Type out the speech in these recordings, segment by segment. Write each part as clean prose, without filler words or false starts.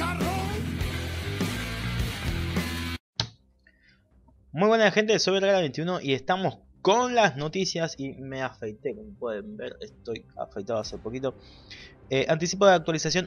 Muy buena gente, soy Vergara21 y estamos con las noticias y me afeité, como pueden ver, estoy afeitado hace poquito. Anticipo de actualización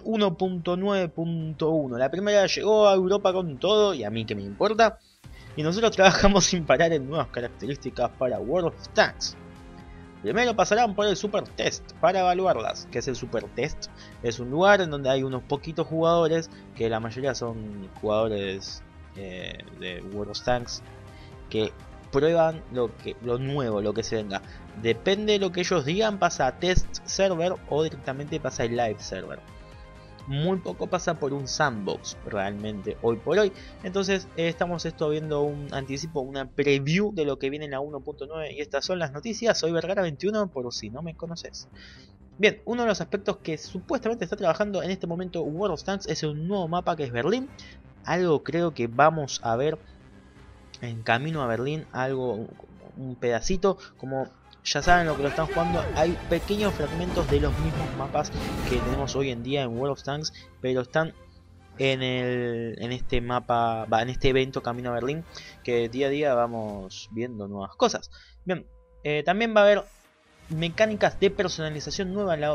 1.9.1. La primera llegó a Europa con todo y a mí que me importa. Y nosotros trabajamos sin parar en nuevas características para World of Tanks. Primero pasarán por el Super Test para evaluarlas. ¿Qué es el Super Test? Es un lugar en donde hay unos poquitos jugadores, que la mayoría son jugadores de World of Tanks, que prueban lo nuevo, lo que se venga. Depende de lo que ellos digan, pasa a test server o directamente pasa a live server. Muy poco pasa por un sandbox realmente hoy por hoy. Entonces estamos viendo un anticipo, una preview de lo que viene en la 1.9 y estas son las noticias. Soy Vergara21 por si no me conoces. Bien, uno de los aspectos que supuestamente está trabajando en este momento World of Tanks es un nuevo mapa que es Berlín. Algo creo que vamos a ver en camino a Berlín, algo, un pedacito, como ya saben lo que lo están jugando, hay pequeños fragmentos de los mismos mapas que tenemos hoy en día en World of Tanks, pero están en este mapa, en este evento Camino a Berlín, que día a día vamos viendo nuevas cosas. Bien, también va a haber mecánicas de personalización nueva en la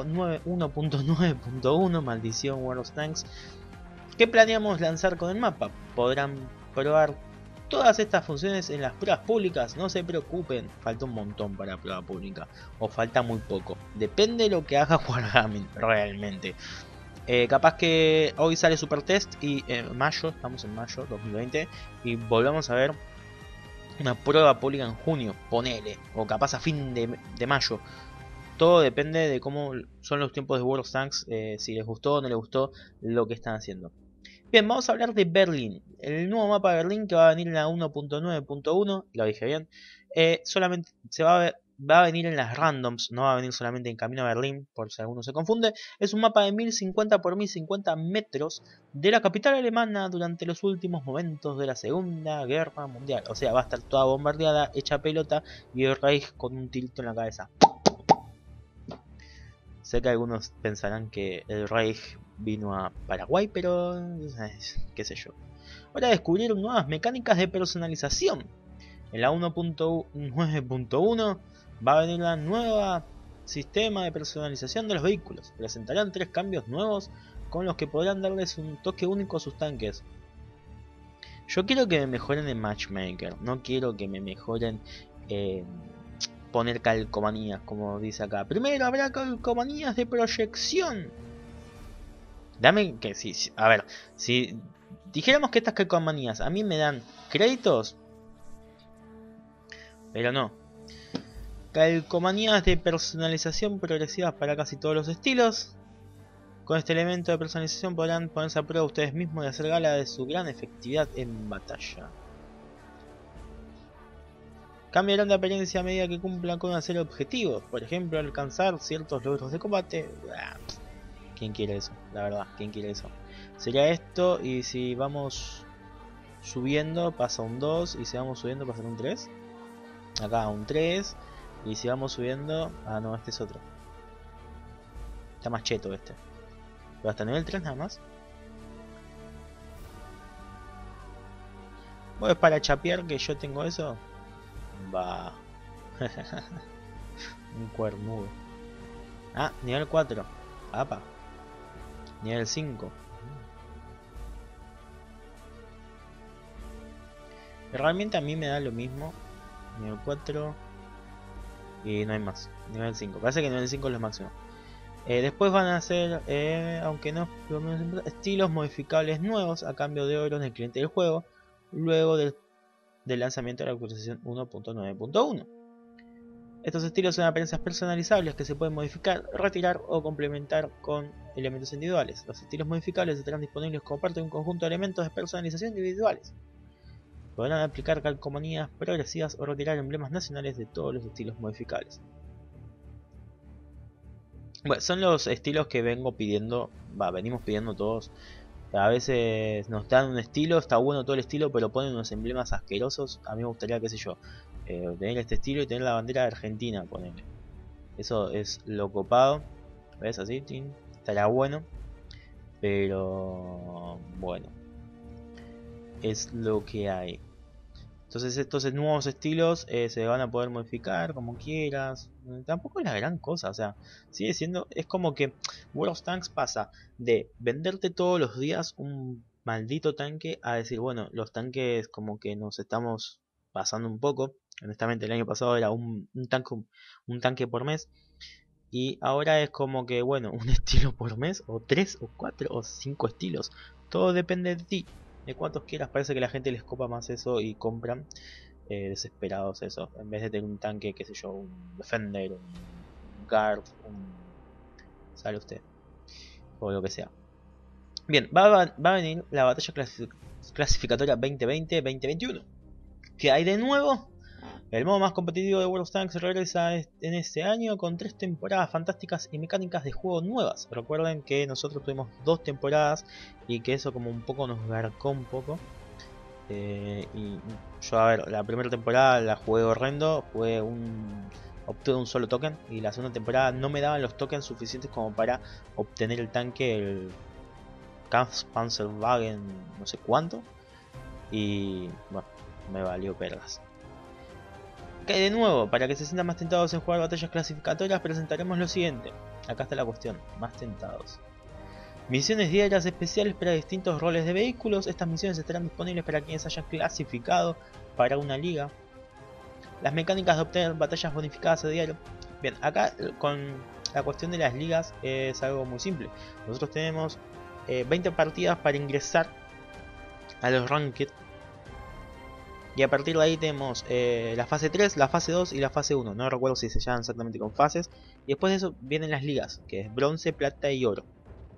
1.9.1, maldición World of Tanks, que planeamos lanzar con el mapa. Podrán probar todas estas funciones en las pruebas públicas. No se preocupen, falta un montón para prueba pública o falta muy poco, depende de lo que haga Wargaming realmente. Capaz que hoy sale Super Test y en mayo, estamos en mayo 2020, y volvamos a ver una prueba pública en junio, ponele, o capaz a fin de mayo. Todo depende de cómo son los tiempos de World of Tanks, si les gustó o no les gustó lo que están haciendo. Bien, vamos a hablar de Berlín, el nuevo mapa de Berlín que va a venir en la 1.9.1, lo dije bien. Solamente va a venir en las randoms, no va a venir solamente en Camino a Berlín, por si alguno se confunde. Es un mapa de 1050 por 1050 metros de la capital alemana durante los últimos momentos de la Segunda Guerra Mundial. O sea, va a estar toda bombardeada, hecha pelota y el Reich con un tilto en la cabeza. Sé que algunos pensarán que el Reich vino a Paraguay, pero qué sé yo. Ahora descubrieron nuevas mecánicas de personalización. En la 1.9.1 va a venir la nueva sistema de personalización de los vehículos. Presentarán 3 cambios nuevos con los que podrán darles un toque único a sus tanques. Yo quiero que me mejoren en Matchmaker, no quiero que me mejoren poner calcomanías, como dice acá. Primero habrá calcomanías de proyección. Dame que sí, a ver, si dijéramos que estas calcomanías a mí me dan créditos, pero no. Calcomanías de personalización progresivas para casi todos los estilos. Con este elemento de personalización podrán ponerse a prueba ustedes mismos y hacer gala de su gran efectividad en batalla. Cambiarán de apariencia a medida que cumplan con una serie de objetivos, por ejemplo alcanzar ciertos logros de combate. ¿Quién quiere eso? La verdad, ¿quién quiere eso? Sería esto, y si vamos subiendo pasa un 2, y si vamos subiendo pasa un 3. Acá un 3, y si vamos subiendo... Ah no, este es otro. Está más cheto este. Pero hasta nivel 3 nada más. Bueno, es para chapear que yo tengo eso. Va. Un cuernudo. Ah, nivel 4. Apa. Nivel 5. Realmente a mí me da lo mismo. Nivel 4. Y no hay más. Nivel 5. Parece que nivel 5 es lo máximo. Después van a hacer, aunque no estilos modificables nuevos a cambio de oro en el cliente del juego. Luego del lanzamiento de la actualización 1.9.1. Estos estilos son apariencias personalizables que se pueden modificar, retirar o complementar con elementos individuales. Los estilos modificables estarán disponibles como parte de un conjunto de elementos de personalización individuales. Podrán aplicar calcomanías progresivas o retirar emblemas nacionales de todos los estilos modificables. Bueno, son los estilos que venimos pidiendo todos. A veces nos dan un estilo, está bueno todo el estilo, pero ponen unos emblemas asquerosos. A mí me gustaría, qué sé yo, tener este estilo y tener la bandera de Argentina, ponele. Eso es lo copado. ¿Ves? Así, ¡tin! Estará bueno. Pero bueno, es lo que hay. Entonces estos nuevos estilos se van a poder modificar como quieras. Tampoco es la gran cosa, o sea, sigue siendo... Es como que World of Tanks pasa de venderte todos los días un maldito tanque a decir, bueno, los tanques como que nos estamos pasando un poco. Honestamente el año pasado era un tanque por mes. Y ahora es como que, bueno, un estilo por mes, o 3, o 4, o 5 estilos. Todo depende de ti, de cuántos quieras. Parece que a la gente les copa más eso y compran desesperados eso. En vez de tener un tanque, qué sé yo, un Defender, un Guard, un... ¿Sale usted? O lo que sea. Bien, va a venir la batalla clasificatoria 2020-2021. ¿Qué hay de nuevo? El modo más competitivo de World of Tanks regresa en este año con 3 temporadas fantásticas y mecánicas de juego nuevas. Recuerden que nosotros tuvimos 2 temporadas y que eso como un poco nos garcó un poco. Y yo, a ver, la primera temporada la jugué horrendo, obtuve un solo token, y la segunda temporada no me daban los tokens suficientes como para obtener el tanque, el Kampfpanzerwagen no sé cuánto, y bueno, me valió perlas. ¿Qué hay de nuevo? Para que se sientan más tentados en jugar batallas clasificatorias, presentaremos lo siguiente. Acá está la cuestión, más tentados. Misiones diarias especiales para distintos roles de vehículos. Estas misiones estarán disponibles para quienes hayan clasificado para una liga. Las mecánicas de obtener batallas bonificadas a diario. Bien, acá con la cuestión de las ligas es algo muy simple. Nosotros tenemos 20 partidas para ingresar a los ranked. Y a partir de ahí tenemos la fase 3, la fase 2 y la fase 1. No recuerdo si se llaman exactamente con fases. Y después de eso vienen las ligas, que es bronce, plata y oro.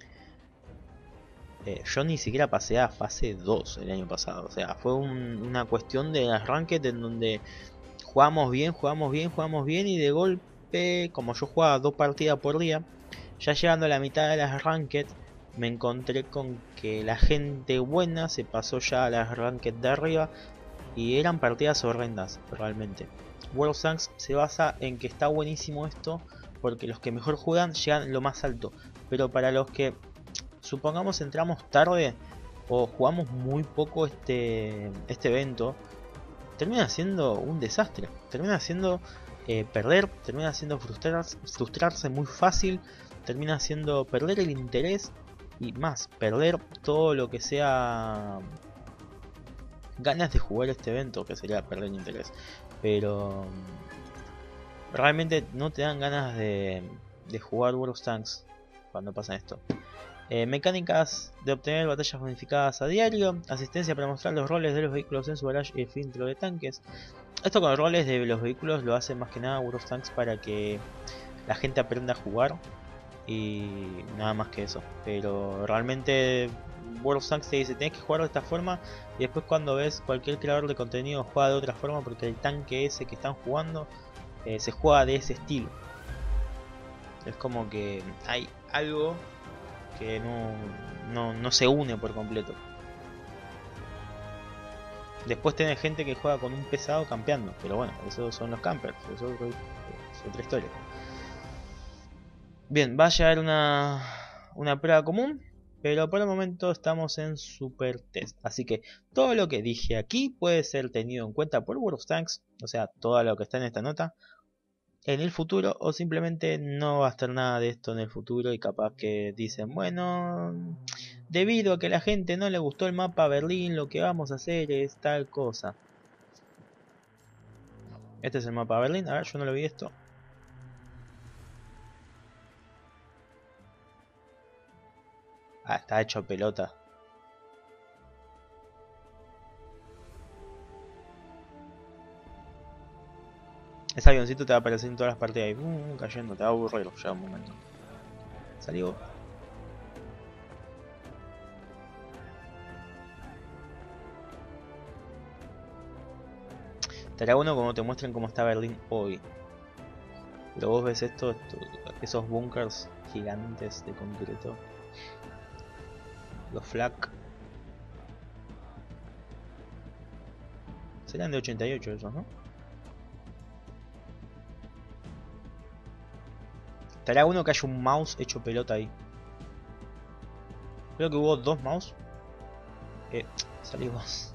Yo ni siquiera pasé a fase 2 el año pasado. O sea, fue una cuestión de las ranked en donde jugamos bien. Y de golpe, como yo jugaba 2 partidas por día, ya llegando a la mitad de las ranked, me encontré con que la gente buena se pasó ya a las ranked de arriba. Y eran partidas horrendas, realmente. World of Tanks se basa en que está buenísimo esto, porque los que mejor juegan llegan lo más alto. Pero para los que, supongamos, entramos tarde o jugamos muy poco este evento, termina siendo un desastre. Termina siendo perder, termina siendo frustrarse muy fácil, termina siendo perder el interés y más, perder todo lo que sea ganas de jugar este evento, que sería perder el interés. Pero realmente no te dan ganas de jugar World of Tanks cuando pasa esto. Mecánicas de obtener batallas bonificadas a diario. Asistencia para mostrar los roles de los vehículos en su barrage y filtro de tanques. Esto con los roles de los vehículos lo hace más que nada World of Tanks para que la gente aprenda a jugar. Y nada más que eso. Pero realmente World of Tanks te dice tenés que jugar de esta forma. Y después cuando ves cualquier creador de contenido juega de otra forma, porque el tanque ese que están jugando se juega de ese estilo. Es como que hay algo que no se une por completo. Después tenés gente que juega con un pesado campeando, pero bueno, esos son los campers, eso es otra historia. Bien, va a llegar una prueba común, pero por el momento estamos en Super Test. Así que todo lo que dije aquí puede ser tenido en cuenta por World of Tanks, o sea, todo lo que está en esta nota, en el futuro, o simplemente no va a estar nada de esto en el futuro y capaz que dicen, bueno, debido a que a la gente no le gustó el mapa Berlín, lo que vamos a hacer es tal cosa. Este es el mapa Berlín, a ver, yo no lo vi esto. Ah, está hecho pelota. Ese avioncito te va a aparecer en todas las partidas ahí, cayendo, te va a aburrir ya un momento. Salió. Estará bueno como te muestren cómo está Berlín hoy. Pero vos ves esos bunkers gigantes de concreto. Los flak. Serán de 88 esos, ¿no? Estará bueno que haya un mouse hecho pelota ahí. Creo que hubo 2 mouse. Salimos.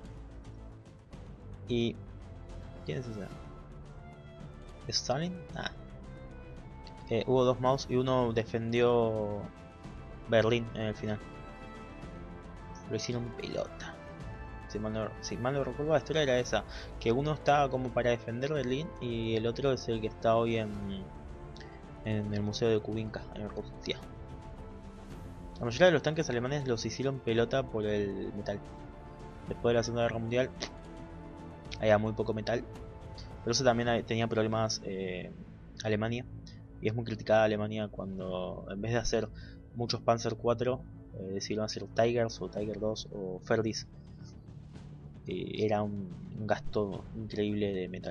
Y... ¿quién es ese? ¿Stalin? Ah. Hubo 2 mouse y uno defendió Berlín en el final. Lo hicieron pelota. Si mal no recuerdo, la historia era esa. Que uno estaba como para defender Berlín y el otro es el que está hoy en el Museo de Kubinka, en Rusia. La mayoría de los tanques alemanes los hicieron pelota por el metal. Después de la Segunda Guerra Mundial había muy poco metal. Pero eso también tenía problemas Alemania. Y es muy criticada Alemania cuando en vez de hacer muchos Panzer 4 decidieron hacer Tigers o Tiger 2 o Ferdis. Era un gasto increíble de metal.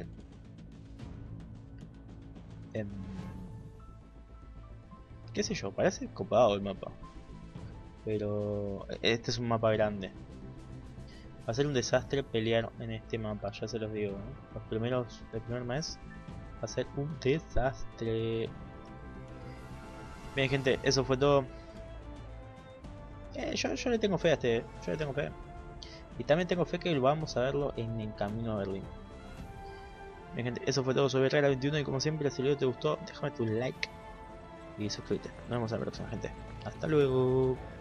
Qué sé yo, parece copado el mapa. Pero este es un mapa grande. Va a ser un desastre pelear en este mapa, ya se los digo, ¿no? El primer mes va a ser un desastre. Bien, gente, eso fue todo. Yo le tengo fe a este, yo le tengo fe. Y también tengo fe que vamos a verlo en el camino a Berlín. Bien, gente, eso fue todo sobre Regla 21 y como siempre, si el video te gustó, déjame tu like y suscríbete. Nos vemos en la próxima, gente. Hasta luego.